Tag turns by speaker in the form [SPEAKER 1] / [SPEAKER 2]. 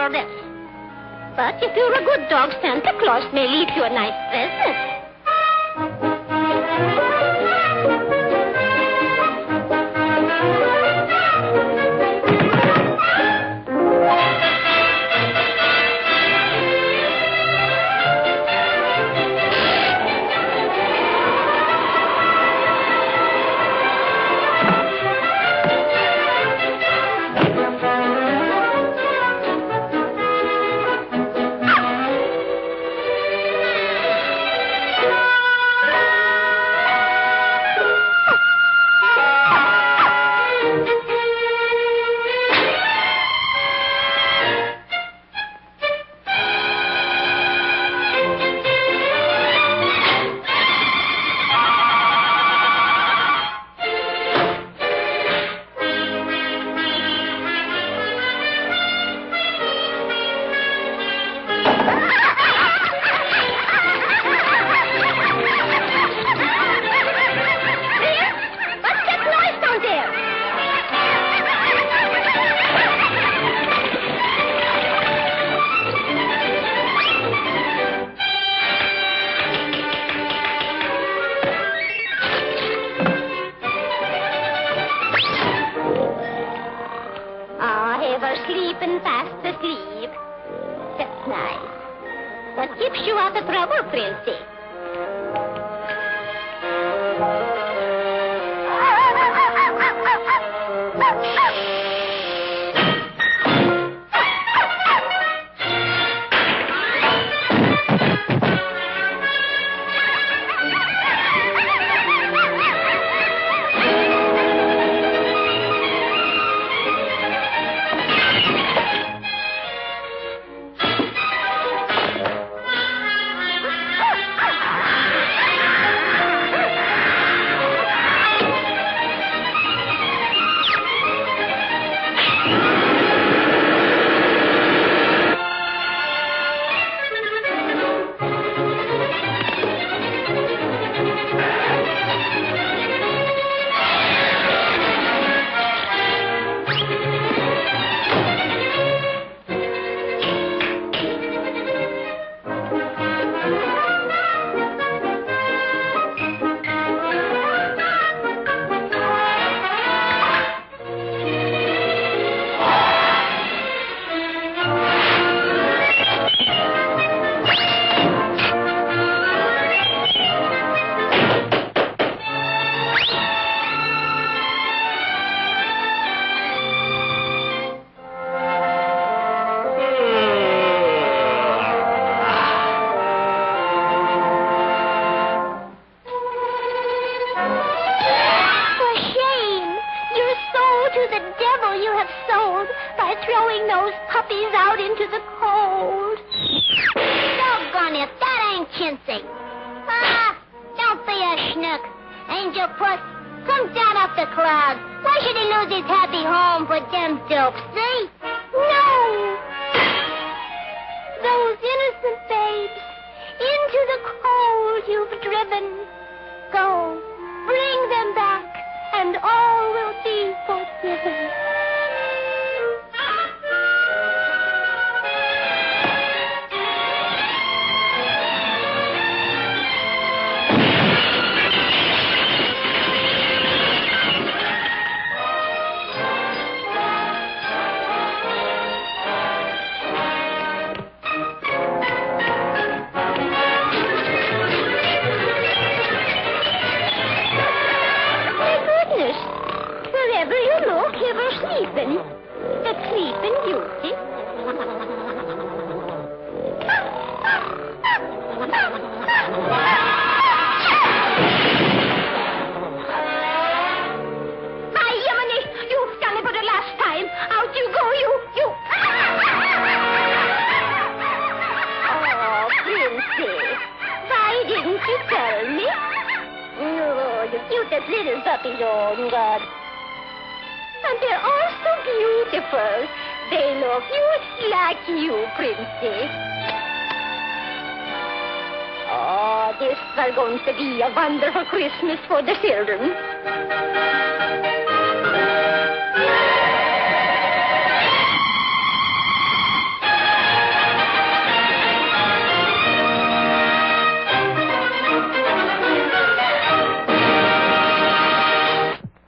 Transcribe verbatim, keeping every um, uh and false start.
[SPEAKER 1] this. But if you're a good dog, Santa Claus may leave you a nice present. Sleeping fast asleep. That's nice. That keeps you out of trouble, Princey. Throwing those puppies out into the cold. Doggone it, that ain't chintzy. Ah, don't be a schnook. Angel Puss, come down off the cloud. Why should he lose his happy home for them dopes, see? No! Those innocent babes, into the cold you've driven. Go, bring them back, and all will be forgiven. Sleeping, the sleeping beauty. My Yemeni, you've done it for the last time. Out you go, you, you. Oh, Princess, why didn't you tell me? Oh, the cutest little puppies, oh, God. And they're all so beautiful. They look just like you, Princess. Oh, this is going to be a wonderful Christmas for the children.